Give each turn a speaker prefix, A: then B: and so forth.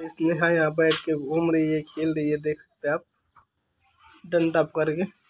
A: इसलिए हाँ यहाँ बैठ के घूम रही है, खेल रही है, देख सकते हैं आप डंडा करके।